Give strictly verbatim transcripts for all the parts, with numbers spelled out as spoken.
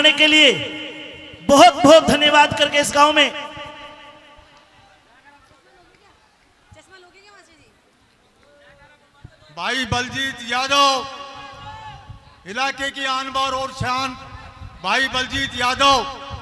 बनाने के लिए बहुत बहुत धन्यवाद करके इस गांव में भाई बलजीत यादव, इलाके की आन बान और शान भाई बलजीत यादव,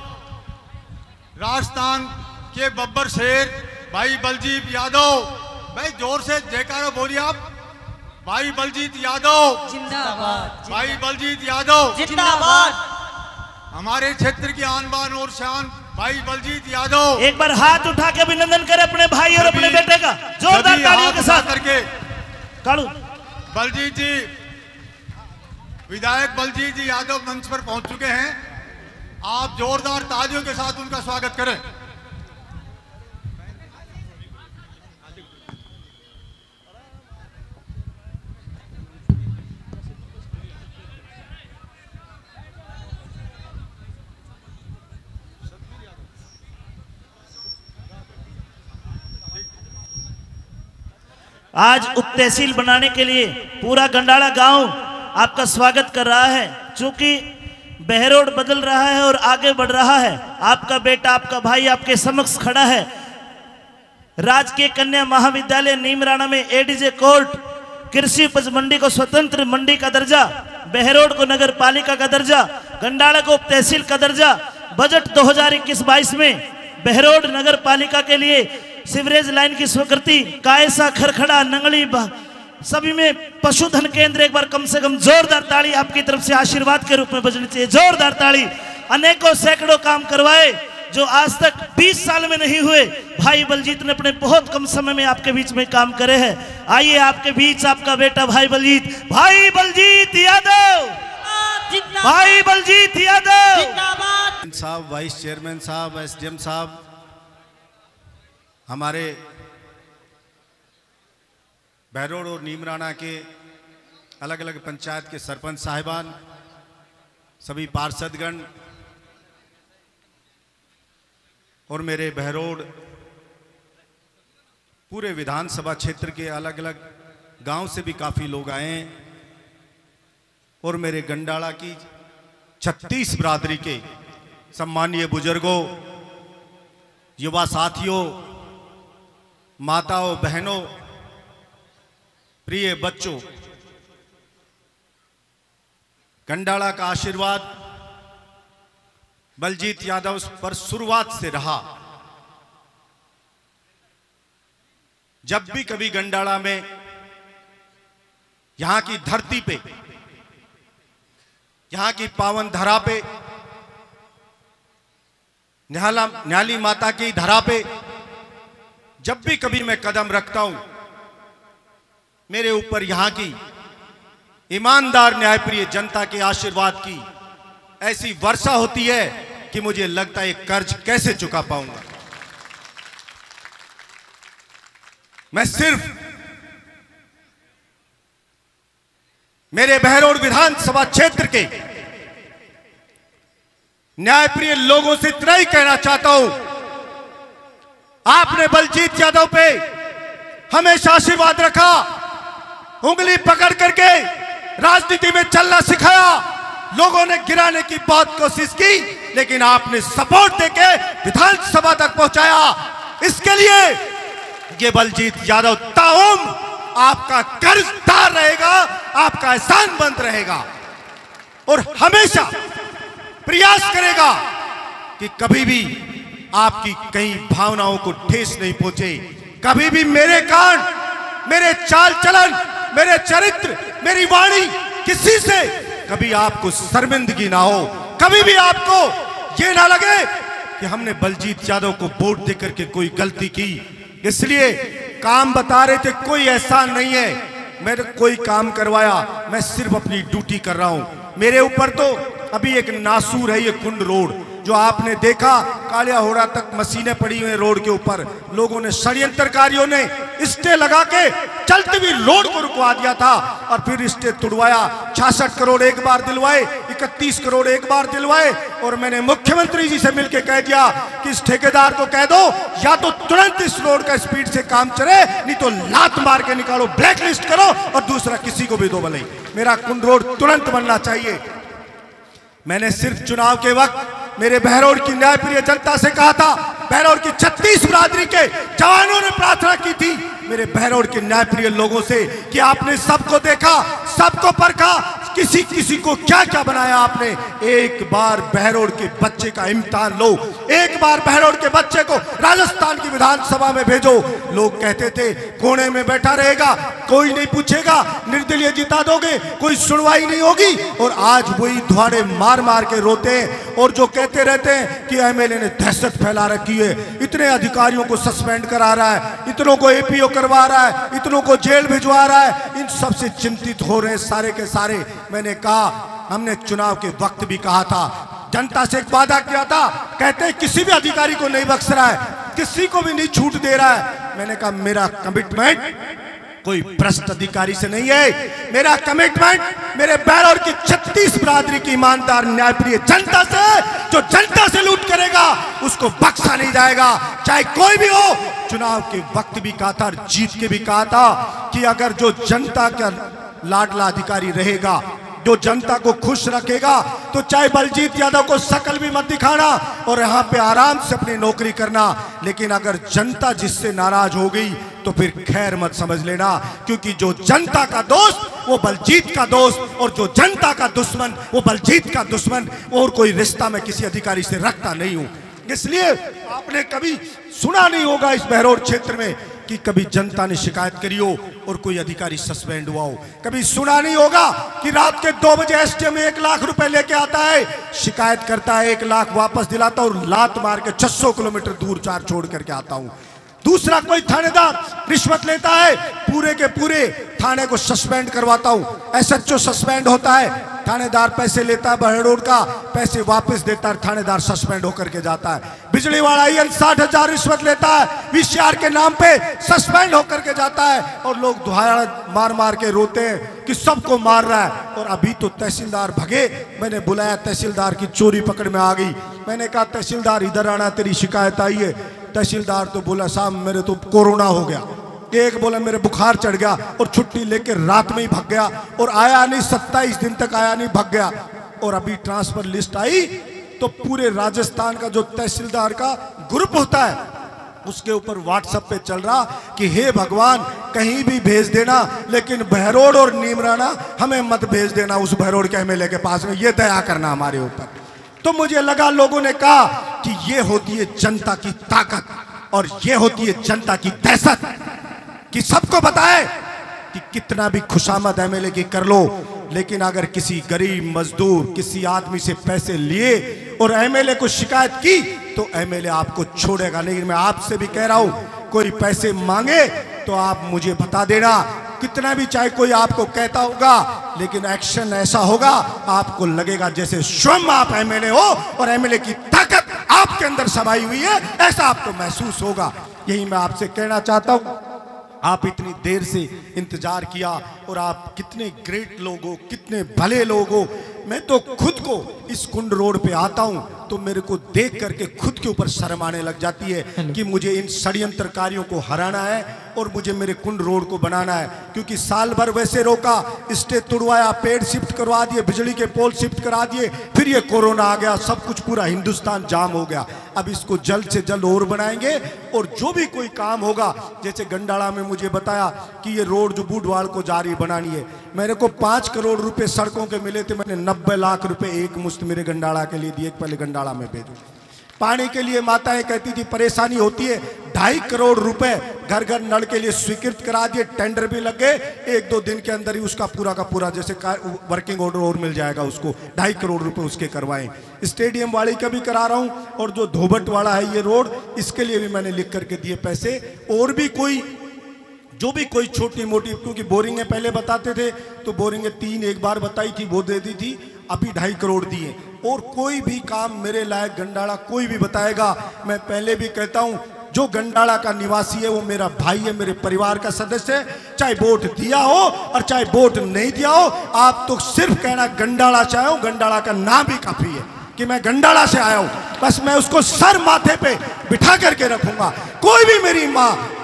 राजस्थान के बब्बर शेर भाई बलजीत यादव, भाई जोर से जयकारा बोलिए आप। भाई बलजीत यादव जिंदाबाद, भाई बलजीत यादव जिंदाबाद। हमारे क्षेत्र की आन बान और शान भाई बलजीत यादव। एक बार हाथ उठा के अभिनंदन करें अपने भाई और अपने बेटे का जोरदार तालियों के साथ करके। कालू बलजीत जी, विधायक बलजीत जी यादव मंच पर पहुंच चुके हैं। आप जोरदार तालियों के साथ उनका स्वागत करें। आज उप तहसील बनाने के लिए पूरा गंडाला गांव आपका स्वागत कर रहा है। चूंकि बहरोड बदल रहा है और आगे बढ़ रहा है, आपका बेटा आपका भाई आपके समक्ष खड़ा है। राजकीय कन्या महाविद्यालय नीमराणा में एडीजे कोर्ट, कृषि उपज मंडी को स्वतंत्र मंडी का दर्जा, बहरोड को नगर पालिका का दर्जा, गंडाला को उप तहसील का दर्जा। बजट दो हजार इक्कीस बाईस में बहरोड नगर पालिका के लिए सीवरेज लाइन की स्वीकृति, कायसा, खरखड़ा, नंगली सभी में पशुधन केंद्र। एक बार कम से कम जोरदार ताली आपकी तरफ से आशीर्वाद के रूप में बजनी चाहिए। जोरदार ताली। अनेकों सैकड़ों काम करवाए जो आज तक बीस साल में नहीं हुए। भाई बलजीत ने अपने बहुत कम समय में आपके बीच में काम करे हैं। आइए आपके बीच आपका बेटा भाई बलजीत, भाई बलजीत यादव, भाई बलजीत यादव साहब, वाइस चेयरमैन साहब, एसडीएम साहब, हमारे बहरोड और नीमराणा के अलग अलग पंचायत के सरपंच साहिबान, सभी पार्षदगण और मेरे बहरोड पूरे विधानसभा क्षेत्र के अलग अलग गांव से भी काफ़ी लोग आए हैं और मेरे गंडाला की छत्तीस बिरादरी के सम्मानीय बुजुर्गों, युवा साथियों, माताओं, बहनों, प्रिय बच्चों, गंडाला का आशीर्वाद बलजीत यादव पर शुरुआत से रहा। जब भी कभी गंडाला में, यहां की धरती पे, यहां की पावन धरा पे, न्याला न्याली माता की धरा पे जब भी कभी मैं कदम रखता हूं, मेरे ऊपर यहां की ईमानदार न्यायप्रिय जनता के आशीर्वाद की ऐसी वर्षा होती है कि मुझे लगता है कर्ज कैसे चुका पाऊंगा। मैं सिर्फ मेरे बहरोड विधानसभा क्षेत्र के न्यायप्रिय लोगों से इतना ही कहना चाहता हूं, आपने बलजीत यादव पे हमेशा आशीर्वाद रखा, उंगली पकड़ करके राजनीति में चलना सिखाया। लोगों ने गिराने की बहुत कोशिश की, लेकिन आपने सपोर्ट देके विधानसभा तक पहुंचाया। इसके लिए ये बलजीत यादव ताउम आपका कर्जदार रहेगा, आपका एहसानमंद रहेगा और हमेशा प्रयास करेगा कि कभी भी आपकी कई भावनाओं को ठेस नहीं पहुंचे। कभी भी मेरे कान, मेरे चाल चलन, मेरे चरित्र, मेरी वाणी किसी से कभी आपको शर्मिंदगी ना हो। कभी भी आपको ये ना लगे कि हमने बलजीत यादव को वोट देकर के कोई गलती की। इसलिए काम बता रहे थे, कोई एहसान नहीं है, मैंने कोई काम करवाया, मैं सिर्फ अपनी ड्यूटी कर रहा हूं। मेरे ऊपर तो अभी एक नासूर है, ये कुंड रोड जो आपने देखा, कालिया होड़ा तक मशीनें पड़ी हुई रोड के ऊपर। लोगों ने, षड्यंत्रकारियों ने स्टे लगा के चलती हुई रोड को रुकवा दिया था और फिर स्टे तुड़वाया। छियासठ करोड़ एक बार दिलवाए, इकतीस करोड़ एक बार दिलवाए और मैंने मुख्यमंत्री जी से मिलकर कह दिया कि इस ठेकेदार को कह दो या तो तुरंत इस रोड का स्पीड से काम चले, नहीं तो लात मार के निकालो, ब्लैक लिस्ट करो और दूसरा किसी को भी दो भले। मेरा कुंड रोड तुरंत बनना चाहिए। मैंने सिर्फ चुनाव के वक्त मेरे बहरौर की न्यायप्रिय जनता से कहा था, बहरौर की छत्तीस बिरादरी के जवानों ने प्रार्थना की थी मेरे बहरौर के न्यायप्रिय लोगों से कि आपने सबको देखा, सबको परखा, किसी किसी को क्या क्या बनाया आपने। एक बार बहरौर के बच्चे का इम्तिहान लो, एक बार बहरौर के बच्चे को राजस्थान की विधानसभा में भेजो। लोग कहते थे कोने में बैठा रहेगा, कोई नहीं पूछेगा, निर्दलीय जिता दोगे, कोई सुनवाई नहीं होगी। और आज वही धुआड़े मार मार के रोते हैं और जो कहते रहते हैं कि एमएलए ने दहशत फैला रखी है, इतने अधिकारियों को सस्पेंड करा रहा है, इतनों को एपीओ करवा रहा है, इतनों को जेल भिजवा रहा है, इन सब से चिंतित हो रहे हैं सारे के सारे। मैंने कहा, हमने चुनाव के वक्त भी कहा था, जनता से एक वादा किया था, कहते हैं किसी भी अधिकारी को नहीं बख्श रहा है, किसी को भी नहीं छूट दे रहा है। मैंने कहा मेरा कमिटमेंट कोई भ्रष्ट अधिकारी से नहीं है, मेरा कमिटमेंट मेरे बहरौर की छत्तीस बिरादरी की ईमानदार न्यायप्रिय जनता से, जो जनता से लूट करेगा उसको बख्शा नहीं जाएगा, चाहे कोई भी हो। चुनाव के वक्त भी कहा था, जीत के भी कहा था कि अगर जो जनता का लाडला अधिकारी रहेगा, जो जनता को खुश रखेगा, तो चाहे बलजीत यादव को शकल भी मत दिखाना और यहाँ पे आराम से अपनी नौकरी करना। लेकिन अगर जनता जिससे नाराज हो गई तो फिर खैर मत समझ लेना, क्योंकि जो जनता का दोस्त वो बलजीत का दोस्त और जो जनता का दुश्मन वो बलजीत का दुश्मन। और कोई रिश्ता मैं किसी अधिकारी से रखता नहीं हूं। इसलिए आपने कभी सुना नहीं होगा इस बहरौर क्षेत्र में कि कभी जनता ने शिकायत करी हो और कोई अधिकारी सस्पेंड हुआ हो। कभी सुना नहीं होगा कि रात के दो बजे एसटीएम में एक लाख रुपए लेके आता है, शिकायत करता है, एक लाख वापस दिलाता और लात मार के छह सौ किलोमीटर दूर चार छोड़ करके आता हूं। दूसरा कोई थानेदार रिश्वत लेता है, पूरे के पूरे थाने को सस्पेंड करवाता हूं। एसएचओ सस्पेंड होता है, थानेदार पैसे लेता है बहरौर का, पैसे वापस देता है, थानेदार सस्पेंड होकर के जाता है। बिजली वाला आई साठ हजार रिश्वत लेता है, वीसीआर के नाम पे सस्पेंड होकर के जाता है और लोग दुहाड़ा मार मार के रोते हैं कि सबको मार रहा है। और अभी तो तहसीलदार भगे, मैंने बुलाया, तहसीलदार की चोरी पकड़ में आ गई। मैंने कहा तहसीलदार इधर आना, तेरी शिकायत आई है। तहसीलदार तो बोला साहब मेरे तो कोरोना हो गया, एक बोला मेरे बुखार चढ़ गया और छुट्टी लेके रात में ही भाग गया और आया नहीं, सत्ताईस दिन तक आया नहीं, भाग गया। और अभी ट्रांसफर लिस्ट आई तो पूरे राजस्थान का जो तहसीलदार का ग्रुप होता है उसके ऊपर व्हाट्सएप पे चल रहा कि हे भगवान कहीं भी भेज देना, लेकिन बहरौर और नीमराना हमें मत भेज देना उस बहरौर के एमएलए के पास में, ये दया करना हमारे ऊपर। तो मुझे लगा लोगों ने कहा कि ये होती है जनता की ताकत और ये होती है जनता की दहशत कि सबको बताए कि कितना भी खुशामद एमएलए की कर लो, लेकिन अगर किसी गरीब मजदूर किसी आदमी से पैसे लिए और एमएलए को शिकायत की तो एमएलए आपको छोड़ेगा नहीं। मैं आपसे भी कह रहा हूं, कोई पैसे मांगे तो आप मुझे बता देना, कितना भी चाहे कोई आपको कहता होगा, लेकिन एक्शन ऐसा होगा आपको लगेगा जैसे स्वयं आप एमएलए हो और एमएलए की ताकत आपके अंदर समाई हुई है, ऐसा आपको महसूस होगा। यही मैं आपसे कहना चाहता हूं। आप इतनी देर से इंतजार किया और आप कितने ग्रेट लोग हो, कितने भले लोग हो। मैं तो खुद को इस कुंड रोड पे आता हूं तो मेरे को देख करके खुद के ऊपर शर्म आने लग जाती है कि मुझे इन षड्यंत्रकारियों को हराना है और मुझे मेरे कुंड रोड को बनाना है। क्योंकि साल भर वैसे रोका, स्टेज तुड़वाया, पेड़ शिफ्ट करवा दिए, बिजली के पोल शिफ्ट करा दिए, फिर ये कोरोना आ गया, सब कुछ पूरा हिंदुस्तान जाम हो गया। अब इसको जल्द से जल्द और बनाएंगे और जो भी कोई काम होगा, जैसे गंडाला में मुझे बताया कि ये रोड जो बूढ़वाल को जारी बनानी है, मेरे को पाँच करोड़ रुपए सड़कों के मिले थे, मैंने नब्बे लाख रुपए एक मुश्त मेरे गंडाला के लिए दिए, पहले गंडाला में भेजो। पानी के लिए माताएं कहती थी परेशानी होती है, ढाई करोड़ रुपए घर घर नल के लिए स्वीकृत करा दिए, टेंडर भी लग गए, एक दो दिन के अंदर ही उसका पूरा का पूरा जैसे वर्किंग ऑर्डर और मिल जाएगा उसको, ढाई करोड़ रुपए उसके करवाएं। स्टेडियम वाली का भी करा रहा हूं और जो धोबट वाला है ये रोड, इसके लिए भी मैंने लिख करके दिए पैसे। और भी कोई जो भी कोई छोटी मोटी, क्योंकि बोरिंगें पहले बताते थे तो बोरिंगें तीन एक बार बताई थी वो दे दी थी, अभी ढाई करोड़ दिए। और कोई भी काम मेरे लायक गंडाला कोई भी बताएगा, मैं पहले भी कहता हूं, जो गंडाला का निवासी है वो मेरा भाई है, मेरे परिवार का सदस्य है, चाहे वोट दिया हो और चाहे वोट नहीं दिया हो। आप तो सिर्फ कहना गंडाला से आया हूं, गंडाला का नाम भी काफी है कि मैं गंडाला से आया हूं, बस मैं उसको सर माथे पे बिठा करके रखूंगा। कोई भी मेरी माँ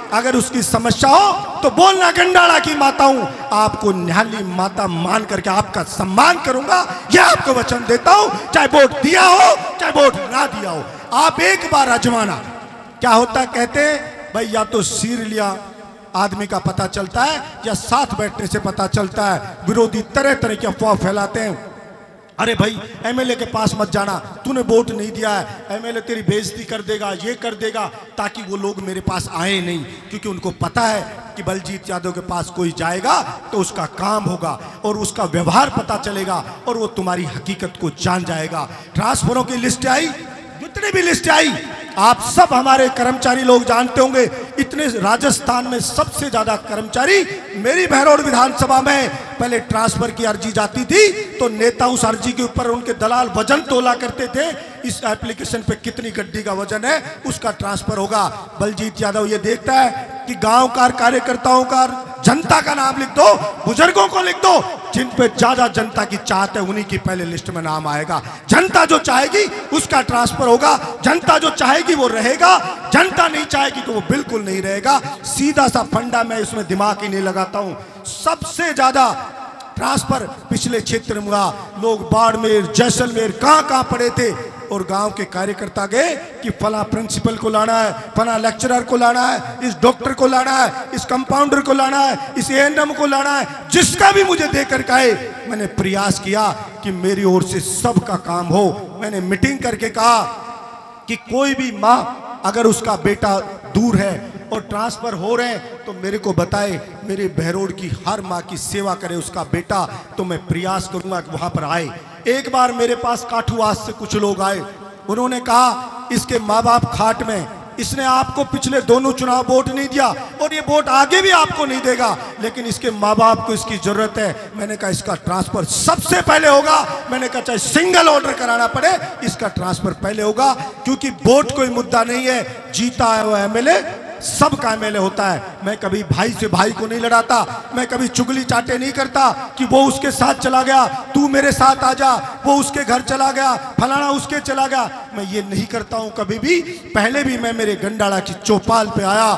अगर उसकी समस्या हो तो बोलना गंडाला की माता हूं, आपको न्याली माता मान करके आपका सम्मान करूंगा, यह आपको वचन देता हूं। चाहे वोट दिया हो चाहे वोट ना दिया हो, आप एक बार आजमाना। क्या होता है, कहते हैं भाई या तो सिर लिया आदमी का पता चलता है या साथ बैठने से पता चलता है। विरोधी तरह तरह की अफवाह फैलाते हैं, अरे भाई एमएलए के पास मत जाना, तूने वोट नहीं दिया है, एमएलए तेरी बेइज्जती कर देगा, ये कर देगा, ताकि वो लोग मेरे पास आए नहीं, क्योंकि उनको पता है कि बलजीत यादव के पास कोई जाएगा तो उसका काम होगा और उसका व्यवहार पता चलेगा और वो तुम्हारी हकीकत को जान जाएगा। ट्रांसफरों की लिस्ट आई, जितनी भी लिस्ट आई, आप सब हमारे कर्मचारी लोग जानते होंगे, इतने राजस्थान में सबसे ज्यादा कर्मचारी मेरी बहरौड़ विधानसभा में पहले ट्रांसफर की अर्जी जाती थी तो नेता उस अर्जी के ऊपर उनके दलाल वजन तोला करते थे, इस एप्लीकेशन पे कितनी गड्डी का वजन है उसका ट्रांसफर होगा। बलजीत यादव ये देखता है कि गांव का कार्यकर्ताओं का, जनता का नाम लिख दो, बुजुर्गों को लिख दो, जिन पे ज्यादा जनता की चाहत है उन्हीं की पहले लिस्ट में नाम आएगा। जनता जो चाहेगी उसका ट्रांसफर होगा, जनता जो चाहेगी वो रहेगा, जनता नहीं चाहेगी तो वो बिल्कुल नहीं रहेगा। सीधा सा फंडा, मैं इसमें दिमाग ही नहीं लगाता हूं। सबसे ज्यादा ट्रांसफर पिछले क्षेत्र में हुआ, लोग बाड़मेर जैसलमेर कहां कहां पड़े थे और गांव के कार्यकर्ता गए कि फला प्रिंसिपल को लाना है, फला लेक्चरर को लाना है, इस डॉक्टर को लाना है, इस कंपाउंडर को लाना है, इस एएनएम को लाना है, जिसका भी मुझे देकर कहे। मैंने प्रयास किया कि मेरी ओर से सबका काम हो। मैंने मीटिंग करके कहा कि कोई भी माँ अगर उसका बेटा दूर है और ट्रांसफर हो रहे हैं तो मेरे को बताए, मेरे बहरौड़ की हर माँ की सेवा करे उसका बेटा, तो मैं प्रयास करूंगा कि वहां पर आए। एक बार मेरे पास काठुआस से कुछ लोग आए, उन्होंने कहा इसके माँ बाप खाट में, इसने आपको पिछले दोनों चुनाव वोट नहीं दिया और ये वोट आगे भी आपको नहीं देगा, लेकिन इसके माँ बाप को इसकी जरूरत है। मैंने कहा इसका ट्रांसफर सबसे पहले होगा। मैंने कहा चाहे सिंगल ऑर्डर कराना पड़े, इसका ट्रांसफर पहले होगा, क्योंकि वोट कोई मुद्दा नहीं है। जीता है वो एमएलए सबका एमएलए होता है। मैं कभी भाई से भाई को नहीं लड़ाता, मैं कभी चुगली चाटे नहीं करता कि वो उसके साथ चला गया, तू मेरे साथ आ जा, वो उसके घर चला गया, फलाना उसके चला गया, मैं ये नहीं करता हूं कभी भी। पहले भी मैं मेरे गंडाला की चौपाल पे आया,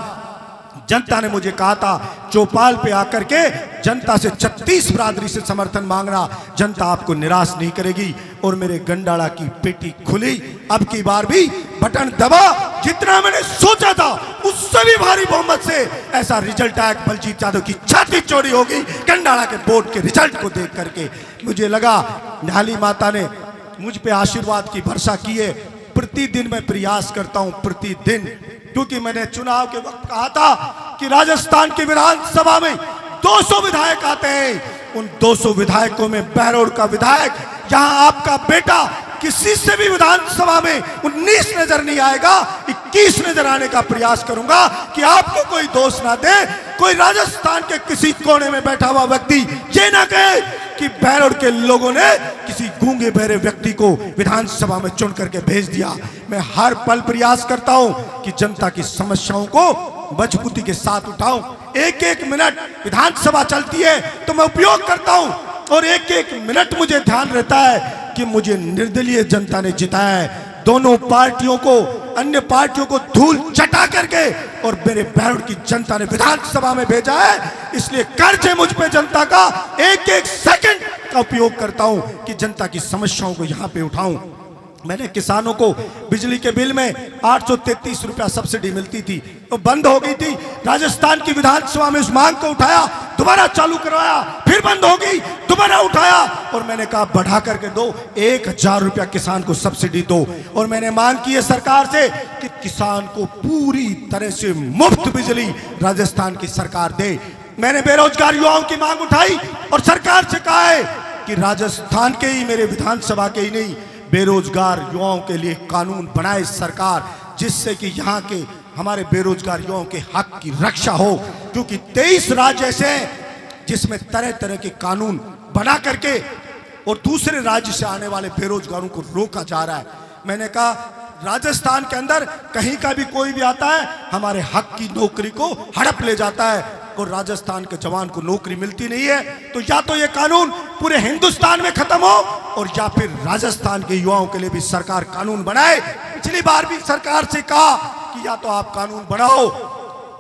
जनता ने मुझे कहा था चौपाल पे आकर के जनता से छत्तीस बरादरी से समर्थन मांगना, जनता आपको निराश नहीं करेगी। और मेरे गंडाला की पेटी खुली, अब की बार भी बटन दबा, जितना मैंने सोचा था उससे भी भारी बहुमत से ऐसा रिजल्ट आया, बलजीत यादव की छाती चौड़ी होगी गंडाला के वोट के रिजल्ट को देख करके। मुझे लगा न्याली माता ने मुझ पे आशीर्वाद की वर्षा की है। प्रतिदिन मैं प्रयास करता हूं, प्रतिदिन, क्योंकि मैंने चुनाव के वक्त कहा था कि राजस्थान की विधानसभा में दो सौ विधायक आते हैं, उन दो सौ विधायकों में बहरौड़ का विधायक, जहां आपका बेटा किसी से भी विधानसभा में उन्नीस नजर नहीं आएगा, इक्कीस नजर आने का प्रयास करूंगा कि आपको कोई दोष ना दे, कोई राजस्थान के किसी कोने में बैठा हुआ व्यक्ति ये ना कहे कि बहरौड़ के लोगों ने किसी गूंगे बहरे व्यक्ति को विधानसभा में चुन करके भेज दिया। मैं हर पल प्रयास करता हूं कि जनता की समस्याओं को मजबूती के साथ उठाऊं। एक एक मिनट विधानसभा चलती है तो मैं उपयोग करता हूं और एक एक मिनट मुझे ध्यान रहता है कि मुझे निर्दलीय जनता ने जिताया है। दोनों पार्टियों को, अन्य पार्टियों को धूल चटा करके और मेरे बहरौड़ की जनता ने विधानसभा में भेजा है, इसलिए कर्ज है मुझ पे जनता का। एक एक सेकंड का उपयोग करता हूं कि जनता की समस्याओं को यहां पे उठाऊं। मैंने किसानों को बिजली के बिल में आठ सौ तैतीस रुपया सब्सिडी मिलती थी, तो बंद हो गई थी। राजस्थान की विधानसभा में उस मांग को उठाया, दोबारा चालू करवाया, फिर बंद हो गई, दोबारा उठाया और मैंने कहा बढ़ा करके दो, एक हजार रुपया किसान को सब्सिडी दो। और मैंने मांग की है सरकार से कि किसान को पूरी तरह से मुफ्त बिजली राजस्थान की सरकार दे। मैंने बेरोजगार युवाओं की मांग उठाई और सरकार से कहा है कि राजस्थान के ही, मेरे विधानसभा के ही नहीं, बेरोजगार युवाओं के लिए कानून बनाए सरकार, जिससे कि यहाँ के हमारे बेरोजगार युवाओं के हक की रक्षा हो। क्योंकि तेईस राज्य ऐसे हैं जिसमें तरह तरह के कानून बना करके और दूसरे राज्य से आने वाले बेरोजगारों को रोका जा रहा है। मैंने कहा राजस्थान के अंदर कहीं का भी कोई भी आता है, हमारे हक की नौकरी को हड़प ले जाता है और राजस्थान के जवान को नौकरी मिलती नहीं है। तो या तो ये कानून पूरे हिंदुस्तान में खत्म हो और या फिर राजस्थान के युवाओं के लिए भी सरकार कानून बनाए। पिछली बार भी सरकार से कहा कि या तो आप कानून बनाओ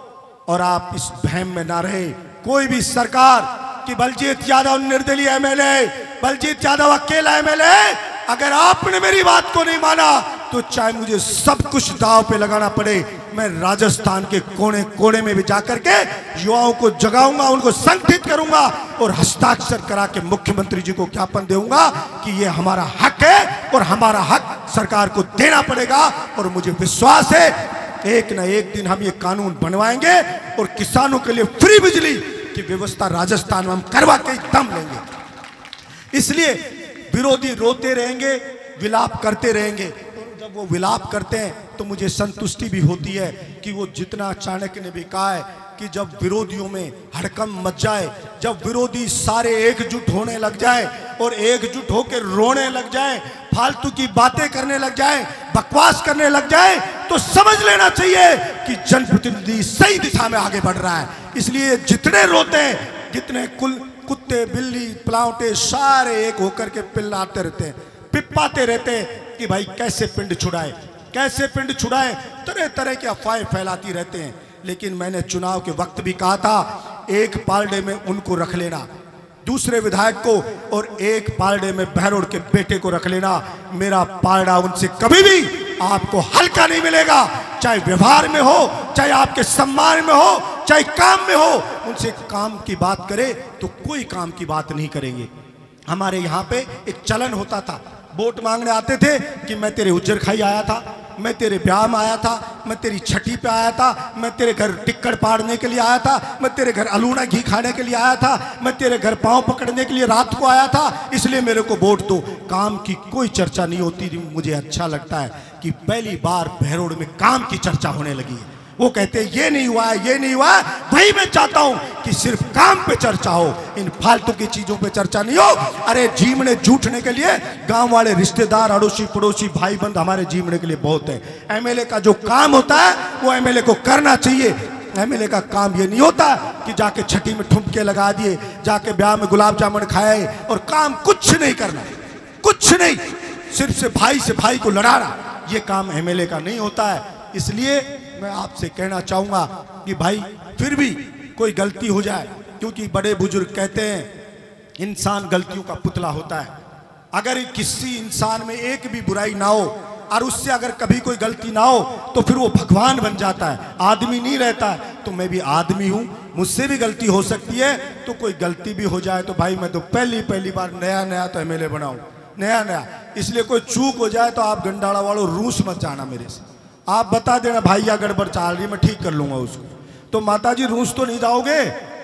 और आप इस भ्रम में ना रहे। कोई भी सरकार कि बलजीत यादव निर्दलीय एमएलए, बलजीत यादव अकेला एमएलए, अगर आपने मेरी बात को नहीं माना तो चाहे मुझे सब कुछ दांव पे लगाना पड़े, मैं राजस्थान के कोने कोने में भी जाकर के युवाओं को जगाऊंगा, उनको संगठित करूंगा और हस्ताक्षर करा के मुख्यमंत्री जी को ज्ञापन दूंगा कि ये हमारा हक है और हमारा हक सरकार को देना पड़ेगा। और मुझे विश्वास है एक न एक दिन हम ये कानून बनवाएंगे और किसानों के लिए फ्री बिजली की व्यवस्था राजस्थान में हम करवा के दम लेंगे। इसलिए विरोधी रोते रहेंगे, विलाप करते रहेंगे। जब वो विलाप करते हैं तो मुझे संतुष्टि भी होती है कि वो जितना चाणक्य ने भी कहा है कि जब विरोधियों में हड़कंप मच जाए, जब विरोधी सारे एकजुट होने लग जाए और एकजुट होकर रोने लग जाए, फालतू की बातें करने लग जाए, बकवास करने लग जाए, तो समझ लेना चाहिए कि जनप्रतिनिधि सही दिशा में आगे बढ़ रहा है। इसलिए जितने रोते हैं, जितने कुल कुत्ते बिल्ली पलावटे सारे एक होकर के पिल्लाते रहते हैं, पिपाते रहते हैं कि भाई कैसे पिंड छुड़ाए, कैसे पिंड छुड़ाए, तरह तरह की अफवाहें फैलाती रहते हैं। लेकिन मैंने चुनाव के वक्त भी कहा था एक पालड़े में उनको रख लेना, दूसरे विधायक को, और एक पालड़े में बहरोड़ के बेटे को रख लेना। मेरा पालड़ा उनसे कभी भी आपको हल्का नहीं मिलेगा, चाहे व्यवहार में हो, चाहे आपके सम्मान में हो, चाहे काम में हो। उनसे काम की बात करे तो कोई काम की बात नहीं करेंगे। हमारे यहाँ पे एक चलन होता था, वोट मांगने आते थे कि मैं तेरे उज्जर खाई आया था, मैं तेरे ब्याह में आया था, मैं तेरी छठी पे आया था, मैं तेरे घर टिक्कड़ पाड़ने के लिए आया था, मैं तेरे घर अलूना घी खाने के लिए आया था, मैं तेरे घर पांव पकड़ने के लिए रात को आया था, इसलिए मेरे को वोट दो। काम की कोई चर्चा नहीं होती। मुझे अच्छा लगता है कि पहली बार बहरोड़ में काम की चर्चा होने लगी है। वो कहते हैं ये नहीं हुआ है, ये नहीं हुआ है। भाई मैं चाहता हूं कि सिर्फ काम पे चर्चा हो, इन फालतू की चीजों पे चर्चा नहीं हो। अरे जीवने जूठने के लिए गांव वाले रिश्तेदार अड़ोसी पड़ोसी भाई बंद हमारे जीवने के लिए बहुत है। एमएलए का जो काम होता है वो एमएलए को करना चाहिए। एमएलए का काम ये नहीं होता कि जाके छठी में ठुमके लगा दिए, जाके ब्याह में गुलाब जामुन खाए और काम कुछ नहीं करना, कुछ नहीं, सिर्फ से भाई से भाई को लड़ाना, ये काम एमएलए का नहीं होता है। इसलिए मैं आपसे कहना चाहूंगा कि भाई फिर भी कोई गलती हो जाए, क्योंकि बड़े बुजुर्ग कहते हैं इंसान गलतियों का पुतला होता है। अगर किसी इंसान में एक भी बुराई ना हो और उससे अगर कभी कोई गलती ना हो तो फिर वो भगवान बन जाता है, आदमी नहीं रहता है। तो मैं भी आदमी हूं, मुझसे भी गलती हो सकती है। तो कोई गलती भी हो जाए तो भाई मैं तो पहली पहली बार नया नया तो एमएलए बनाऊं, नया नया। इसलिए कोई चूक हो जाए तो आप गंडाड़ा वालों रूस मत जाना मेरे से, आप बता देना भाई या गड़बड़ चाल रही, मैं ठीक कर लूंगा उसको। तो माताजी रूस तो नहीं जाओगे,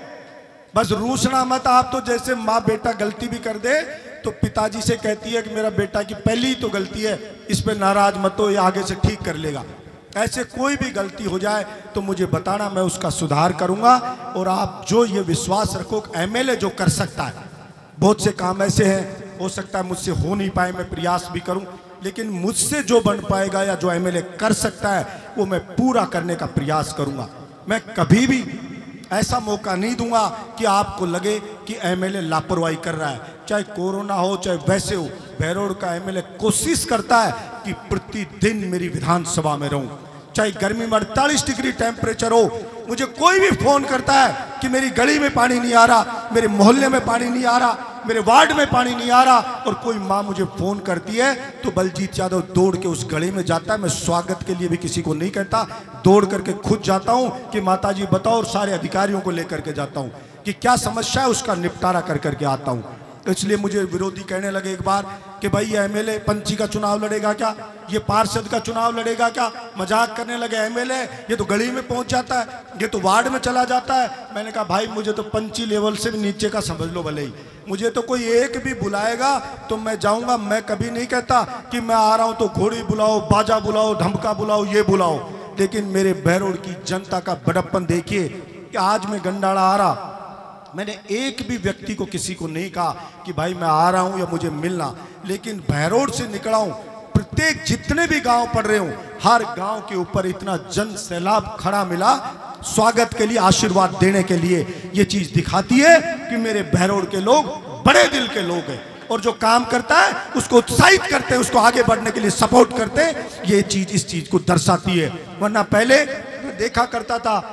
बस रूसना मत। आप तो जैसे माँ बेटा गलती भी कर दे तो पिताजी से कहती है कि मेरा बेटा की पहली ही तो गलती है, इस पे नाराज मत हो, ये आगे से ठीक कर लेगा। ऐसे कोई भी गलती हो जाए तो मुझे बताना, मैं उसका सुधार करूंगा। और आप जो ये विश्वास रखो, एमएलए जो कर सकता है, बहुत से काम ऐसे हैं हो सकता है मुझसे हो नहीं पाए, मैं प्रयास भी करूं, लेकिन मुझसे जो बन पाएगा या जो एमएलए कर सकता है वो मैं पूरा करने का प्रयास करूंगा। मैं कभी भी ऐसा मौका नहीं दूंगा कि आपको लगे कि एमएलए लापरवाही कर रहा है, चाहे कोरोना हो चाहे वैसे हो। बहरोड़ का एमएलए कोशिश करता है कि प्रतिदिन मेरी विधानसभा में रहूं, चाहे गर्मी में अड़तालीस डिग्री टेम्परेचर हो। मुझे कोई भी फोन करता है कि मेरी गली में पानी नहीं आ रहा, मेरे मोहल्ले में पानी नहीं आ रहा, मेरे वार्ड में पानी नहीं आ रहा, और कोई माँ मुझे फोन करती है तो बलजीत यादव दौड़ के उस गली में जाता है। मैं स्वागत के लिए भी किसी को नहीं कहता, दौड़ करके खुद जाता हूँ कि माताजी बताओ, और सारे अधिकारियों को लेकर के जाता हूँ कि क्या समस्या है, उसका निपटारा कर करके आता हूँ। इसलिए मुझे विरोधी कहने लगे एक बार कि भाई ये एमएलए पंची का चुनाव लड़ेगा क्या, ये पार्षद का चुनाव लड़ेगा क्या। मजाक करने लगे, एमएलए ये तो गली में पहुंच जाता है, ये तो वार्ड में चला जाता है। मैंने कहा भाई मुझे तो पंची लेवल से भी नीचे का समझ लो भले ही, मुझे तो कोई एक भी बुलाएगा तो मैं जाऊंगा। मैं कभी नहीं कहता कि मैं आ रहा हूं तो घोड़ी बुलाओ, बाजा बुलाओ, धमका बुलाओ, ये बुलाओ। लेकिन मेरे बहरोड़ की जनता का बड़प्पन देखिए कि आज मैं गंडाड़ा आ रहा, मैंने एक भी व्यक्ति को किसी को नहीं कहा कि भाई मैं आ रहा हूं या मुझे मिलना, लेकिन बहरोड़ से निकला हूं। प्रत्येक जितने भी गांव पड़ रहे हूं, हर गांव के ऊपर इतना जन सैलाब खड़ा मिला स्वागत के लिए, आशीर्वाद देने के लिए। ये चीज दिखाती है कि मेरे बहरोड़ के लोग बड़े दिल के लोग हैं, और जो काम करता है उसको उत्साहित करते हैं, उसको आगे बढ़ने के लिए सपोर्ट करते हैं। ये चीज इस चीज को दर्शाती है। वरना पहले मैं देखा करता था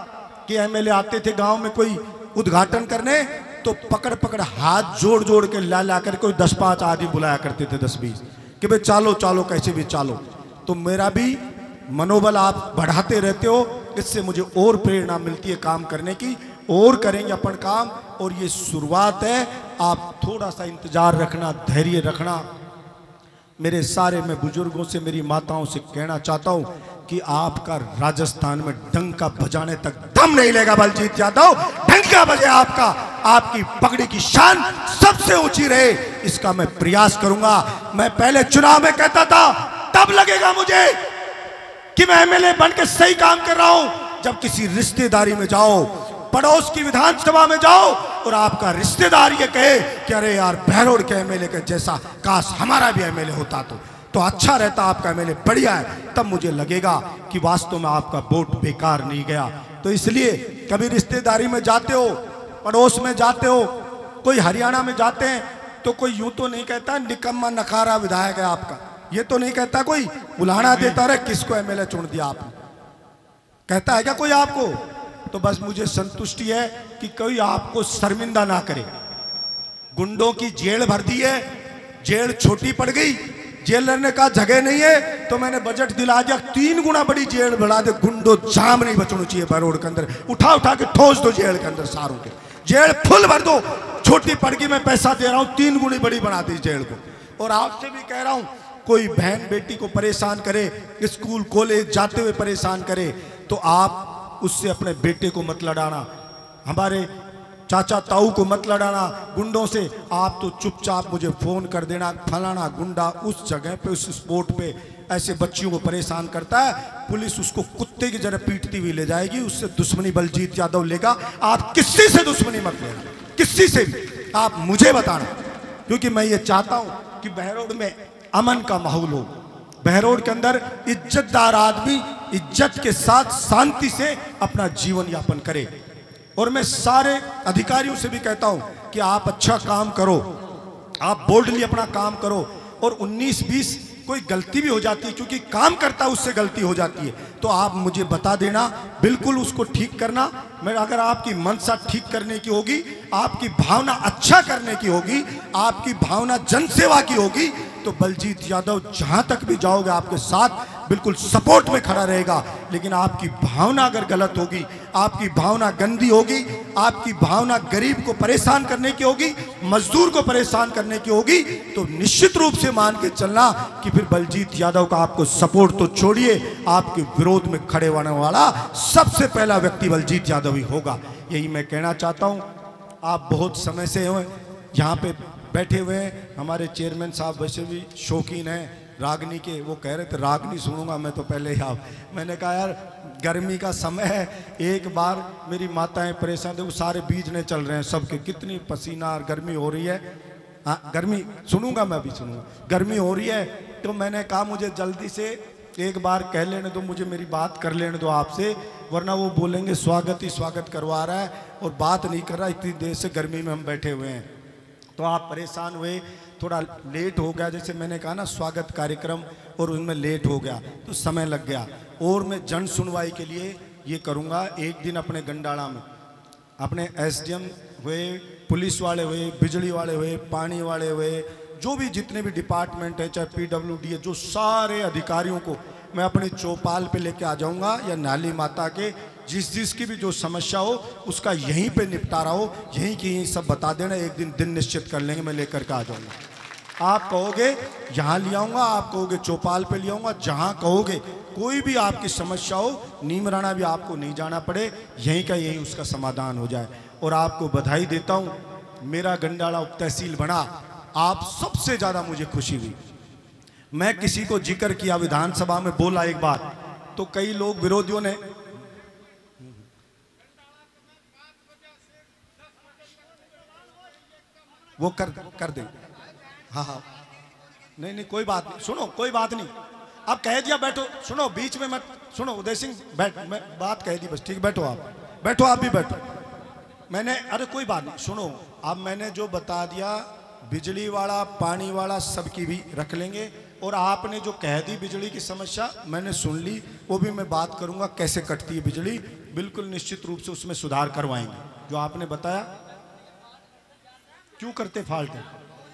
कि एमएलए आते थे गांव में कोई उद्घाटन करने, तो पकड़ पकड़ हाथ जोड़ जोड़ के ला ला कर कोई दस पांच आदमी बुलाया करते थे, दस बीस, कि भाई चालो चालो कैसे भी चालो। तो मेरा भी मनोबल आप बढ़ाते रहते हो, इससे मुझे और प्रेरणा मिलती है काम करने की, और करेंगे अपन काम। और ये शुरुआत है, आप थोड़ा सा इंतजार रखना, धैर्य रखना। मेरे सारे मैं बुजुर्गों से, मेरी माताओं से कहना चाहता हूं कि आपका राजस्थान में डंका बजाने तक दम नहीं लेगा बलजीत यादव। डंका बजे आपका, आपकी पगड़ी की शान सबसे ऊंची रहे, इसका मैं प्रयास करूंगा। मैं पहले चुनाव में कहता था, तब लगेगा मुझे कि मैं एमएलए बन के सही काम कर रहा हूं जब किसी रिश्तेदारी में जाओ, पड़ोस की विधानसभा में जाओ और आपका रिश्तेदार ये कहे कि अरे यार बहरोड के एमएलए के जैसा काश हमारा भी एमएलए होता तो तो अच्छा रहता, आपका एमएलए बढ़िया है, तब मुझे लगेगा कि वास्तव में आपका वोट बेकार नहीं गया। तो इसलिए कभी रिश्तेदारी में जाते हो, पड़ोस में जाते हो, कोई हरियाणा में जाते हैं तो कोई यूं तो नहीं कहता निकम्मा नकारा विधायक है आपका, ये तो नहीं कहता कोई, बुलाना देता रहे किसको एमएलए चुन दिया आपने, कहता है क्या कोई आपको? तो बस मुझे संतुष्टि है कि कोई आपको शर्मिंदा ना करे। गुंडों की जेल भर दी है, जेल छोटी पड़ गई, जेलर ने कहा जगह नहीं है तो मैंने बजट दिला दिया, तीन गुना बड़ी जेल बढ़ा दे, गुंडो जाम नहीं बचना चाहिए बहरोड के अंदर, उठा उठा के ठोस दो जेल के अंदर, सारों के जेल फुल भर दो, छोटी पड़ गई मैं पैसा दे रहा हूं, तीन गुनी बड़ी बना दी जेल को। और आपसे भी कह रहा हूं, कोई बहन बेटी को परेशान करे, स्कूल कॉलेज जाते हुए परेशान करे, तो आप उससे अपने बेटे को मत लड़ाना, हमारे चाचा ताऊ को मत लड़ाना गुंडों से। आप तो चुपचाप मुझे फोन कर देना, फलाना गुंडा उस जगह पे उस स्पॉट पे ऐसे बच्चियों को परेशान करता है, पुलिस उसको कुत्ते की जगह पीटती हुई ले जाएगी, उससे दुश्मनी बलजीत यादव लेगा। आप किसी से दुश्मनी मत लेना, किसी से भी, आप मुझे बताना, क्योंकि मैं ये चाहता हूं कि बहरोड में अमन का माहौल हो, बहरोड के अंदर इज्जतदार आदमी इज्जत के साथ शांति से अपना जीवन यापन करे। और मैं सारे अधिकारियों से भी कहता हूं कि आप अच्छा काम करो, आप बोल्डली अपना काम करो, और उन्नीस बीस कोई गलती भी हो जाती है, क्योंकि काम करता है उससे गलती हो जाती है, तो आप मुझे बता देना, बिल्कुल उसको ठीक करना। मैं अगर आपकी मनसा ठीक करने की होगी, आपकी भावना अच्छा करने की होगी, आपकी भावना जनसेवा की होगी, तो बलजीत यादव जहां तक भी जाओगे आपके साथ बिल्कुल सपोर्ट में खड़ा रहेगा। लेकिन आपकी भावना अगर गलत होगी, आपकी भावना गंदी होगी, आपकी भावना गरीब को परेशान करने की होगी, मजदूर को परेशान करने की होगी, तो निश्चित रूप से मान के चलना कि फिर बलजीत यादव का आपको सपोर्ट तो छोड़िए, आपके विरोध में खड़े होने वाला सबसे पहला व्यक्ति बलजीत यादव ही होगा। यही मैं कहना चाहता हूं। आप बहुत समय से यहाँ पे बैठे हुए हैं, हमारे चेयरमैन साहब वैसे भी शौकीन हैं रागनी के, वो कह रहे थे रागनी सुनूंगा मैं, तो पहले ही आप, मैंने कहा यार गर्मी का समय है, एक बार मेरी माताएं परेशान थे, वो सारे बीजने चल रहे हैं सबके, कितनी पसीना और गर्मी हो रही है। हाँ गर्मी सुनूंगा मैं भी सुनूंगा, गर्मी हो रही है, तो मैंने कहा मुझे जल्दी से एक बार कह लेने दो, मुझे मेरी बात कर लेने दो आपसे, वरना वो बोलेंगे स्वागत ही स्वागत करवा रहा है और बात नहीं कर रहा, इतनी देर से गर्मी में हम बैठे हुए हैं। तो आप परेशान हुए, थोड़ा लेट हो गया, जैसे मैंने कहा ना स्वागत कार्यक्रम, और उनमें लेट हो गया तो समय लग गया। और मैं जन सुनवाई के लिए ये करूँगा, एक दिन अपने गंडाला में अपने एसडीएम हुए, पुलिस वाले हुए, बिजली वाले हुए, पानी वाले हुए, जो भी जितने भी डिपार्टमेंट है, चाहे पीडब्ल्यूडी है, जो सारे अधिकारियों को मैं अपनी चौपाल पे लेके आ जाऊँगा, या नाली माता के जिस जिसकी भी जो समस्या हो उसका यहीं पे निपटारा हो, यहीं की यहीं सब बता देना, एक दिन दिन निश्चित कर लेंगे, मैं लेकर के आ जाऊँगा। आप कहोगे यहाँ ले आऊँगा, आप कहोगे चौपाल पे ले आऊँगा, जहाँ कहोगे, कोई भी आपकी समस्या हो, नीमराना भी आपको नहीं जाना पड़े, यहीं का यहीं उसका समाधान हो जाए। और आपको बधाई देता हूँ, मेरा गंडाला उप तहसील बना, आप सबसे ज़्यादा मुझे खुशी हुई। मैं किसी को जिक्र किया, विधानसभा में बोला एक बार, तो कई लोग विरोधियों ने वो कर कर दे, हाँ हाँ नहीं नहीं कोई बात नहीं, सुनो कोई बात नहीं, अब कह दिया बैठो, सुनो बीच में मत, सुनो उदय सिंह बैठ, मैं बात कह दी बस, ठीक बैठो, आप बैठो, आप भी बैठो, मैंने, अरे कोई बात नहीं, सुनो अब मैंने जो बता दिया, बिजली वाला पानी वाला सबकी भी रख लेंगे, और आपने जो कह दी बिजली की समस्या मैंने सुन ली, वो भी मैं बात करूंगा कैसे कटती है बिजली, बिल्कुल निश्चित रूप से उसमें सुधार करवाएंगे। जो आपने बताया क्यों करते फाल्ट है।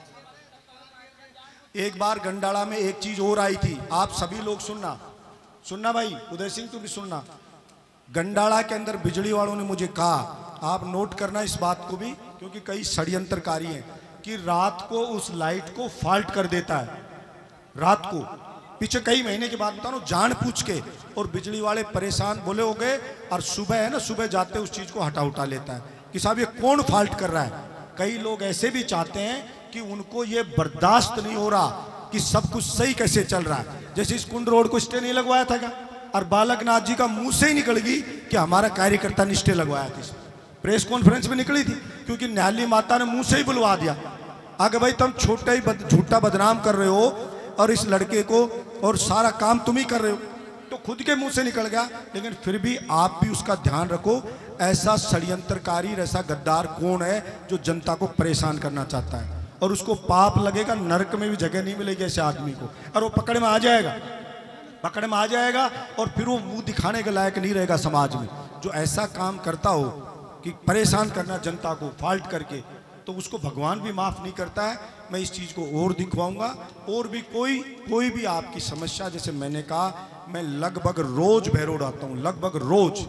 एक बार गंडाला में एक चीज और आई थी, आप सभी लोग सुनना सुनना भाई, उदय सिंह तुम भी सुनना। गंडाला के अंदर बिजली वालों ने मुझे कहा, आप नोट करना इस बात को भी, क्योंकि कई षड्यंत्रकारी हैं, कि रात को उस लाइट को फाल्ट कर देता है, रात को पीछे कई महीने के बाद बता रहा हूं, जान पूछ के, और बिजली वाले परेशान बोले हो गए, और सुबह है ना, सुबह जाते उस चीज को हटा उठा लेता है कि साहब ये कौन फाल्ट कर रहा है। कई लोग ऐसे भी चाहते हैं कि उनको ये बर्दाश्त नहीं हो रहा कि सब कुछ सही कैसे चल रहा है। जैसे इस कुंड रोड को स्टे नहीं लगवाया था क्या, और बालकनाथ जी का मुंह से ही निकल गई कि हमारा कार्यकर्ता ने स्टे लगवाया था। प्रेस कॉन्फ्रेंस में निकली थी, क्योंकि न्याली माता ने मुंह से ही बुलवा दिया, आगे भाई तुम छोटा ही बद, झूठा बदनाम कर रहे हो और इस लड़के को, और सारा काम तुम ही कर रहे हो, तो खुद के मुंह से निकल गया। लेकिन फिर भी आप भी उसका ध्यान रखो, ऐसा षड्यंत्रकारी, ऐसा गद्दार कौन है जो जनता को परेशान करना चाहता है, और उसको पाप लगेगा, नरक में भी जगह नहीं मिलेगी ऐसे आदमी को, और वो पकड़ में आ जाएगा, पकड़ में आ जाएगा, और फिर वो मुंह दिखाने के लायक नहीं रहेगा समाज में। जो ऐसा काम करता हो कि परेशान करना जनता को फाल्ट करके, तो उसको भगवान भी माफ़ नहीं करता है। मैं इस चीज़ को और दिखवाऊंगा, और भी कोई कोई भी आपकी समस्या, जैसे मैंने कहा, मैं लगभग रोज भैरोड आता हूँ, लगभग रोज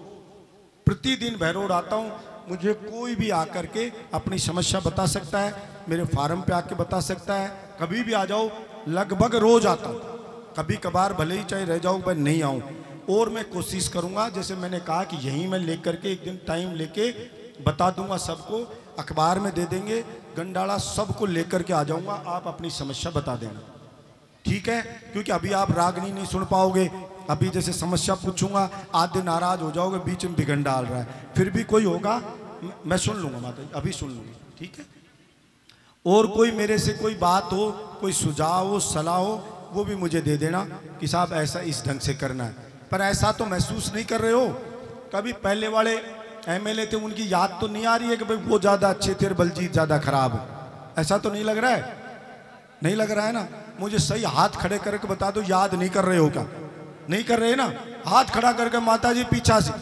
प्रतिदिन भैरोड आता हूँ। मुझे कोई भी आकर के अपनी समस्या बता सकता है, मेरे फार्म पे आके बता सकता है, कभी भी आ जाओ, लगभग रोज आता हूँ। कभी कभार भले ही चाहे रह जाऊँ, मैं नहीं आऊँ, और मैं कोशिश करूँगा, जैसे मैंने कहा कि यहीं मैं लेकर के एक दिन टाइम लेके बता दूंगा सबको, अखबार में दे देंगे, गंडाला सबको लेकर के आ जाऊंगा, आप अपनी समस्या बता देना, ठीक है। क्योंकि अभी आप रागनी नहीं सुन पाओगे, अभी जैसे समस्या पूछूंगा आधे नाराज हो जाओगे, बीच में बिगड़ डाल रहा है, फिर भी कोई होगा मैं सुन लूंगा माता जी, अभी सुन लूंगी, ठीक है। और कोई मेरे से कोई बात हो, कोई सुझाव हो, सलाह हो, वो भी मुझे दे देना कि साहब ऐसा इस ढंग से करना है। पर ऐसा तो महसूस नहीं कर रहे हो, कभी पहले वाले एमएलए थे उनकी याद तो नहीं आ रही है कि भाई वो ज़्यादा अच्छे थे और बलजीत ज़्यादा खराब है, ऐसा तो नहीं लग रहा है, नहीं लग रहा है ना। मुझे सही हाथ खड़े करके बता दो, याद नहीं कर रहे हो क्या, नहीं कर रहे ना, हाथ खड़ा करके माता जी पीछा से,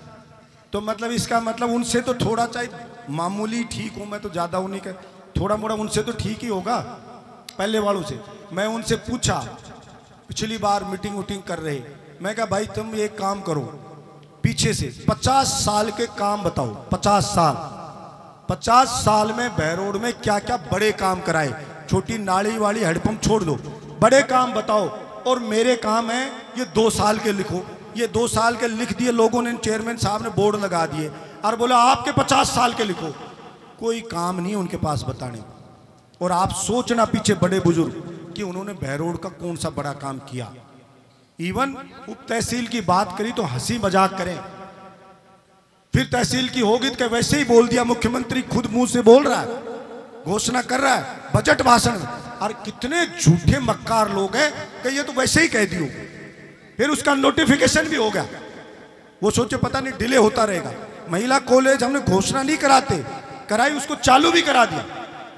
तो मतलब इसका मतलब उनसे तो थोड़ा चाहे मामूली ठीक हूँ मैं, तो ज़्यादा उन्हीं का थोड़ा मोड़ा उनसे तो ठीक ही होगा पहले वालों से। मैं उनसे पूछा पिछली बार मीटिंग वूटिंग कर रहे, मैं कहा भाई तुम एक काम करो, पीछे से पचास साल के काम बताओ, पचास साल पचास साल में भैरोड में क्या क्या बड़े काम कराए, छोटी नाली वाली हेडपंप छोड़ दो, बड़े काम बताओ, और मेरे काम है ये दो साल के लिखो। ये दो साल के लिख दिए लोगों ने, चेयरमैन साहब ने बोर्ड लगा दिए, और बोला आपके पचास साल के लिखो। कोई काम नहीं उनके पास बताने। और आप सोचना पीछे बड़े बुजुर्ग कि उन्होंने भैरोड का कौन सा बड़ा काम किया। इवन उप तहसील की बात करी तो हंसी मजाक करें, फिर तहसील की होगी तो वैसे ही बोल दिया, मुख्यमंत्री खुद मुंह से बोल रहा है, घोषणा कर रहा है बजट भाषण में। और कितने झूठे मक्कार लोग हैं कि ये तो वैसे ही कह दियो, फिर उसका नोटिफिकेशन भी हो गया, वो सोचे पता नहीं डिले होता रहेगा। महिला कॉलेज हमने घोषणा नहीं कराते कराई, उसको चालू भी करा दिया।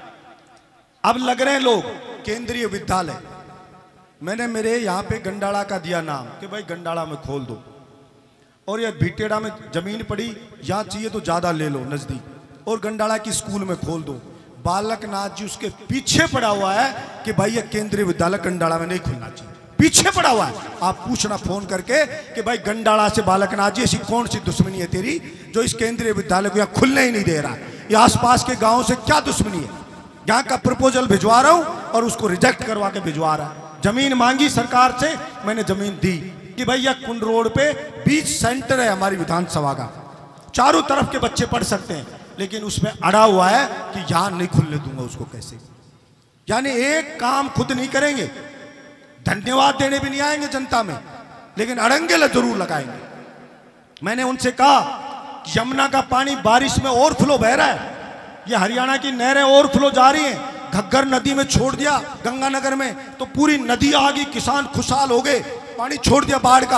अब लग रहे हैं लोग केंद्रीय विद्यालय, मैंने मेरे यहाँ पे गंडाला का दिया नाम कि भाई गंडाला में खोल दो, और ये भीटेड़ा में जमीन पड़ी, यहाँ चाहिए तो ज़्यादा ले लो नज़दीक, और गंडाला की स्कूल में खोल दो। बालकनाथ जी उसके पीछे पड़ा हुआ है कि भाई ये केंद्रीय विद्यालय गंडाला में नहीं खुलना चाहिए, पीछे पड़ा हुआ है। आप पूछना फोन करके कि भाई गंडाला से बालकनाथ जी ऐसी कौन सी दुश्मनी है तेरी जो इस केंद्रीय विद्यालय को यहाँ खुलने ही नहीं दे रहा है, ये आसपास के गाँव से क्या दुश्मनी है। यहाँ का प्रपोजल भिजवा रहा हूँ और उसको रिजेक्ट करवा के भिजवा रहा है। जमीन मांगी सरकार से, मैंने जमीन दी कि भैया कुंड रोड पे बीच सेंटर है हमारी विधानसभा का, चारों तरफ के बच्चे पढ़ सकते हैं, लेकिन उसमें अड़ा हुआ है कि यहां नहीं खुलने दूंगा उसको कैसे। यानी एक काम खुद नहीं करेंगे, धन्यवाद देने भी नहीं आएंगे जनता में, लेकिन अड़ंगे जरूर लगाएंगे। मैंने उनसे कहा यमुना का पानी बारिश में ओवरफ्लो बह रहा है, ये हरियाणा की नहरें ओवरफ्लो जा रही हैं, घग्गर नदी में छोड़ दिया गंगानगर में तो पूरी नदी आ गई, किसान खुशहाल हो गए, पानी छोड़ दिया बाढ़ का,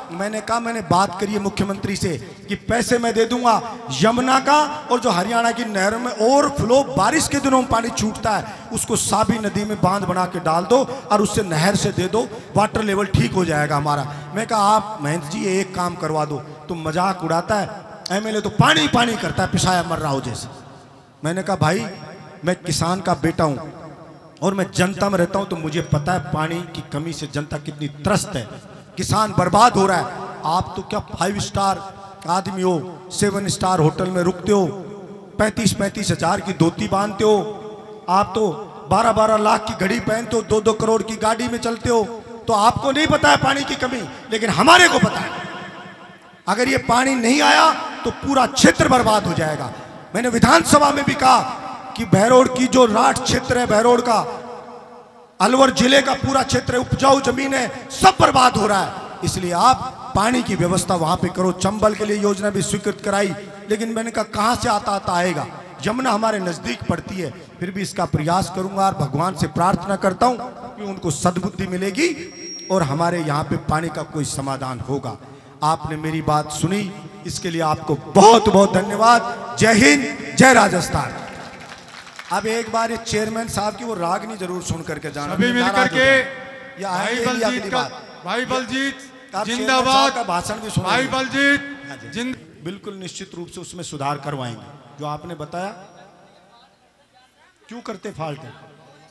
मैंने कहा मैंने बात करी है मुख्यमंत्री से कि पैसे मैं दे दूंगा, यमुना का और जो हरियाणा की नहरों में ओवरफ्लो बारिश के दिनों में पानी छूटता है उसको साबी नदी में बांध बना के डाल दो और उससे नहर से दे दो, वाटर लेवल ठीक हो जाएगा हमारा। मैं कहा आप महेंद्र जी एक काम करवा दो। तो मजाक उड़ाता है, एमएलए तो पानी पानी करता है पिसाया मर रहा हो जैसे। मैंने कहा भाई मैं किसान का बेटा हूं और मैं जनता में रहता हूं तो मुझे पता है पानी की कमी से जनता कितनी त्रस्त है, किसान बर्बाद हो रहा है। आप तो क्या फाइव स्टार आदमी हो, सेवन स्टार होटल में रुकते हो, पैंतीस पैंतीस हजार की धोती बांधते हो, आप तो बारह बारह लाख की घड़ी पहनते हो, दो दो करोड़ की गाड़ी में चलते हो, तो आपको नहीं पता है पानी की कमी, लेकिन हमारे को पता है। अगर ये पानी नहीं आया तो पूरा क्षेत्र बर्बाद हो जाएगा। मैंने विधानसभा में भी कहा कि बहरोड की जो राठ क्षेत्र है, बहरोड का अलवर जिले का पूरा क्षेत्र है, उपजाऊ जमीन है, सब बर्बाद हो रहा है। इसलिए आप पानी की व्यवस्था वहां पे करो। चंबल के लिए योजना भी स्वीकृत कराई, लेकिन मैंने कहा कहां से आता आता आएगा, यमुना हमारे नजदीक पड़ती है। फिर भी इसका प्रयास करूंगा और भगवान से प्रार्थना करता हूं कि उनको सद्बुद्धि मिलेगी और हमारे यहाँ पे पानी का कोई समाधान होगा। आपने मेरी बात सुनी, इसके लिए आपको बहुत बहुत धन्यवाद। जय हिंद, जय राजस्थान। अब एक बार ये चेयरमैन साहब की वो रागनी जरूर सुन करके जाना, सभी मिल करके या भाई बलजीत का, भाई बलजीत जिंदाबाद का भाषण भी सुना, भाई बलजीत जिंद बिल्कुल निश्चित रूप से उसमें सुधार करवाएंगे। जो आपने बताया क्यों करते फाल्ट है।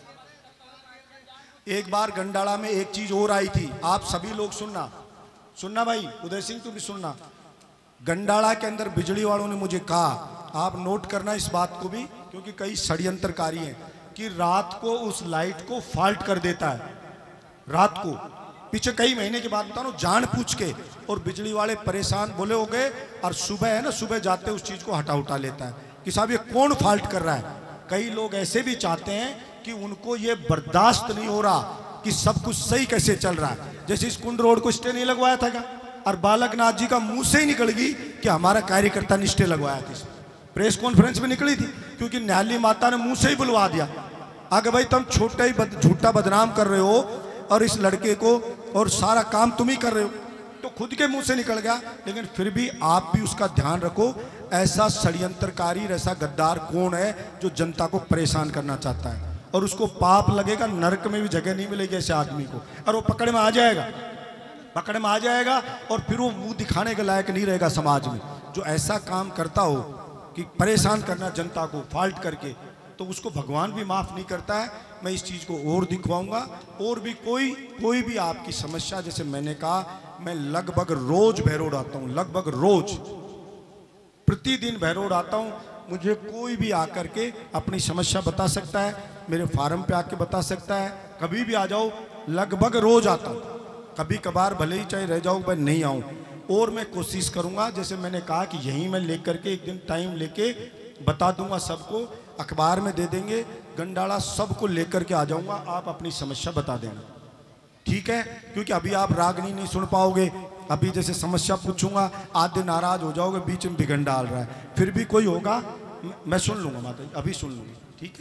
एक बार गंडाला में एक चीज और आई थी, आप सभी लोग सुनना सुनना भाई उदय सिंह तू भी सुनना। गंडाला के अंदर बिजली वालों ने मुझे कहा, आप नोट करना इस बात को भी, क्योंकि कई षड्यंत्रकारी हैं, कि रात को उस लाइट को फॉल्ट कर देता है। रात को पीछे कई महीने के बाद बता रहा हूं, जान पूछ के, और बिजली वाले परेशान बोले हो गए। और सुबह है ना, सुबह जाते उस चीज को हटा उठा लेता है कि साहब ये कौन फॉल्ट कर रहा है। कई लोग ऐसे भी चाहते हैं कि उनको ये बर्दाश्त नहीं हो रहा कि सब कुछ सही कैसे चल रहा है। जैसे इस कुंड रोड को स्टे नहीं लगवाया था क्या, और बालकनाथ जी का मुंह से ही निकल गई कि हमारा कार्यकर्ता ने स्टे लगवाया था। प्रेस कॉन्फ्रेंस में निकली थी, क्योंकि न्यायालय माता ने मुंह से ही बुलवा दिया। आगे भाई तुम छोटा ही बद, झूठा बदनाम कर रहे हो और इस लड़के को, और सारा काम तुम ही कर रहे हो, तो खुद के मुंह से निकल गया। लेकिन फिर भी आप भी उसका ध्यान रखो, ऐसा षड्यंत्रकारी, ऐसा गद्दार कौन है जो जनता को परेशान करना चाहता है, और उसको पाप लगेगा, नरक में भी जगह नहीं मिलेगी ऐसे आदमी को, और वो पकड़ में आ जाएगा, पकड़ में आ जाएगा, और फिर वो मुंह दिखाने के लायक नहीं रहेगा समाज में। जो ऐसा काम करता हो कि परेशान करना जनता को फॉल्ट करके, तो उसको भगवान भी माफ नहीं करता है। मैं इस चीज को और दिखवाऊंगा। और भी कोई कोई भी आपकी समस्या, जैसे मैंने कहा, मैं लगभग रोज बहरोड आता हूं, लगभग रोज प्रतिदिन बहरोड आता हूं। मुझे कोई भी आकर के अपनी समस्या बता सकता है, मेरे फार्म पे आके बता सकता है, कभी भी आ जाओ, लगभग रोज आता हूँ। कभी कभार भले ही चाहे रह जाऊँ, मैं नहीं आऊँ। और मैं कोशिश करूँगा, जैसे मैंने कहा कि यहीं मैं लेकर के एक दिन टाइम लेके बता दूंगा सबको, अखबार में दे देंगे, गंडाला सबको लेकर के आ जाऊँगा, आप अपनी समस्या बता देना, ठीक है। क्योंकि अभी आप रागनी नहीं सुन पाओगे, अभी जैसे समस्या पूछूंगा आधे नाराज हो जाओगे, बीच में बिगड़ डाल रहा है। फिर भी कोई होगा मैं सुन लूँगा माता जी, अभी सुन लूँगी, ठीक है।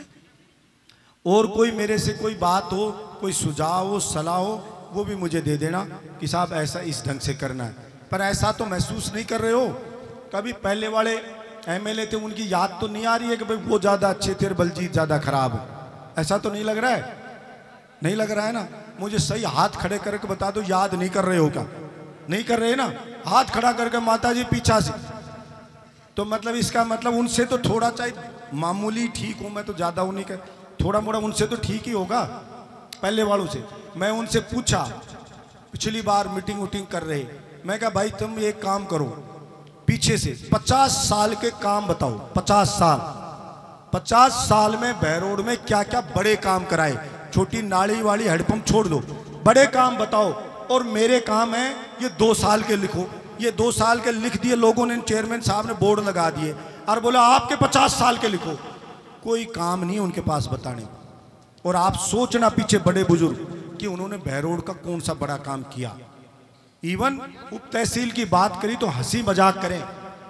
और कोई मेरे से कोई बात हो, कोई सुझाव हो, सलाह हो, वो भी मुझे दे देना कि साहब ऐसा इस ढंग से करना है। पर ऐसा तो महसूस नहीं कर रहे हो, कभी पहले वाले एमएलए थे उनकी याद तो नहीं आ रही है कि भाई वो ज़्यादा अच्छे थे, बलजीत ज़्यादा खराब है, ऐसा तो नहीं लग रहा है, नहीं लग रहा है ना। मुझे सही हाथ खड़े करके बता दो, याद नहीं कर रहे हो क्या? नहीं कर रहे ना, हाथ खड़ा करके माता जी पीछा से, तो मतलब इसका मतलब उनसे तो थोड़ा चाहे मामूली ठीक हूँ मैं, तो ज़्यादा उन्हीं का थोड़ा मोड़ा उनसे तो ठीक ही होगा पहले वालों से। मैं उनसे पूछा पिछली बार मीटिंग वूटिंग कर रहे, मैं कहा भाई तुम एक काम करो, पीछे से पचास साल के काम बताओ, पचास साल पचास साल में बहरोड में क्या क्या बड़े काम कराए, छोटी नाली वाली हेडपंप छोड़ दो, बड़े काम बताओ। और मेरे काम है ये दो साल के लिखो, ये दो साल के लिख दिए लोगों ने, चेयरमैन साहब ने बोर्ड लगा दिए और बोला आपके पचास साल के लिखो। कोई काम नहीं उनके पास बताने। और आप सोचना पीछे बड़े बुजुर्ग कि उन्होंने बहरोड का कौन सा बड़ा काम किया। इवन उप तहसील की बात करी तो हंसी मजाक करें,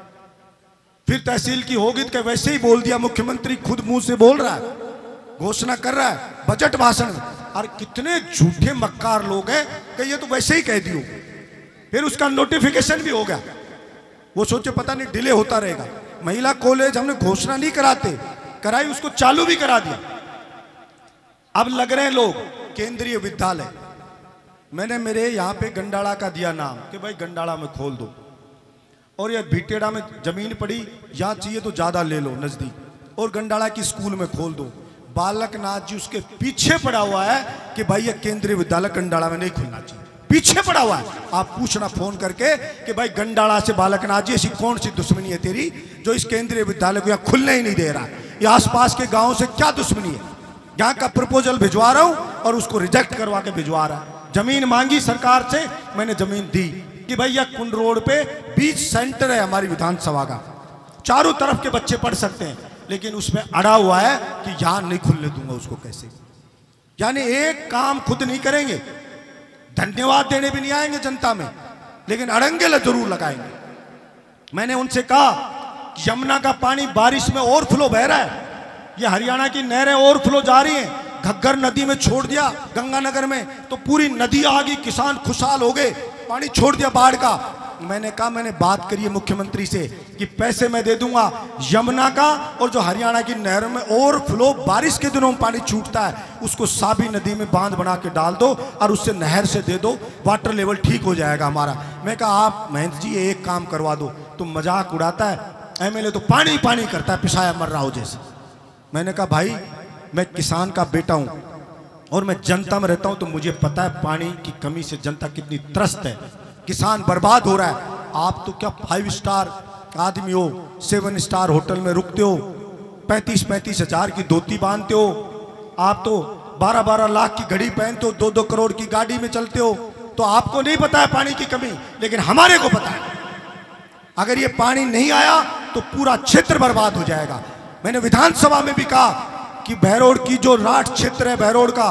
फिर तहसील की होगी तो वैसे ही बोल दिया, मुख्यमंत्री खुद मुंह से बोल रहा है, घोषणा कर रहा है बजट भाषण में। और कितने झूठे मक्कार लोग हैं कि ये तो वैसे ही कह दियो, फिर उसका नोटिफिकेशन भी हो गया। वो सोचे पता नहीं डिले होता रहेगा। महिला कॉलेज हमने घोषणा नहीं कराते, कराई, उसको चालू भी करा दिया। अब लग रहे हैं लोग केंद्रीय विद्यालय। मैंने मेरे यहाँ पे गंडाला का दिया नाम कि भाई गंडाला में खोल दो, और ये भीटेड़ा में जमीन पड़ी, यहाँ चाहिए तो ज्यादा ले लो नजदीक, और गंडाला की स्कूल में खोल दो। बालक नाथ जी उसके पीछे पड़ा हुआ है कि भाई ये केंद्रीय विद्यालय गंडाला में नहीं खुलना चाहिए, पीछे पड़ा हुआ है। आप पूछना फोन करके कि भाई गंडाला से बालक नाथ जी ऐसी कौन सी दुश्मनी है तेरी जो इस केंद्रीय विद्यालय को यहाँ खुलने ही नहीं दे रहा है? ये आसपास के गाँव से क्या दुश्मनी है? यहाँ का प्रपोजल भिजवा रहा हूँ और उसको रिजेक्ट करवा के भिजवा रहा है। जमीन मांगी सरकार से, मैंने जमीन दी कि भैया कुंड रोड पे बीच सेंटर है हमारी विधानसभा का, चारों तरफ के बच्चे पढ़ सकते हैं, लेकिन उसमें अड़ा हुआ है कि यहां नहीं खुलने दूंगा उसको। कैसे? यानी एक काम खुद नहीं करेंगे, धन्यवाद देने भी नहीं आएंगे जनता में, लेकिन अड़ंगे जरूर लगाएंगे। मैंने उनसे कहा कि यमुना का पानी बारिश में ओवरफ्लो बह रहा है, ये हरियाणा की नहरें ओवरफ्लो जा रही हैं, घग्गर नदी में छोड़ दिया गंगानगर में तो पूरी नदी आ गई, किसान खुशहाल हो गए, पानी छोड़ दिया बाढ़ का। मैंने कहा मैंने बात करी है मुख्यमंत्री से कि पैसे मैं दे दूंगा यमुना का, और जो हरियाणा की नहरों में ओवरफ्लो बारिश के दिनों में पानी छूटता है उसको साबी नदी में बांध बना के डाल दो और उससे नहर से दे दो, वाटर लेवल ठीक हो जाएगा हमारा। मैं कहा आप महेंद्र जी एक काम करवा दो, तुम मजाक उड़ाता है, एमएलए तो पानी पानी करता है पिसाया मर रहा हो जैसे। मैंने कहा भाई मैं किसान का बेटा हूं और मैं जनता में रहता हूं, तो मुझे पता है पानी की कमी से जनता कितनी त्रस्त है, किसान बर्बाद हो रहा है। आप तो क्या फाइव स्टार आदमी हो, सेवन स्टार होटल में रुकते हो, पैंतीस पैंतीस हजार की धोती बांधते हो, आप तो बारह बारह लाख की घड़ी पहनते हो, दो दो करोड़ की गाड़ी में चलते हो, तो आपको नहीं पता है पानी की कमी, लेकिन हमारे को पता है। अगर ये पानी नहीं आया तो पूरा क्षेत्र बर्बाद हो जाएगा। मैंने विधानसभा में भी कहा कि बहरोड की जो राठ क्षेत्र है, बहरोड का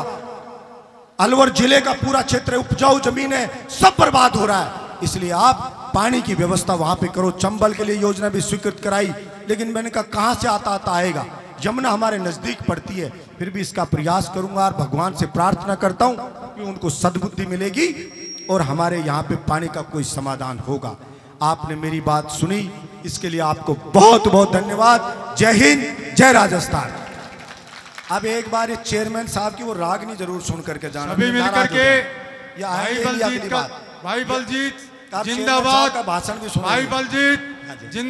अलवर जिले का पूरा क्षेत्र है, उपजाऊ जमीन है, सब बर्बाद हो रहा है, इसलिए आप पानी की व्यवस्था वहां पे करो। चंबल के लिए योजना भी स्वीकृत कराई, लेकिन मैंने कहा कहां से आता आता आएगा, यमुना हमारे नजदीक पड़ती है, फिर भी इसका प्रयास करूंगा और भगवान से प्रार्थना करता हूं कि उनको सद्बुद्धि मिलेगी और हमारे यहाँ पे पानी का कोई समाधान होगा। आपने मेरी बात सुनी, इसके लिए आपको बहुत बहुत धन्यवाद। जय हिंद, जय राजस्थान। अब एक बार ये चेयरमैन साहब की वो रागनी जरूर सुन करके जाना, सभी मिल करके भाई बलजीत का, भाई बलजीत जिंदाबाद जिंदाबाद का भाषण भी सुना, भाई बलजीत।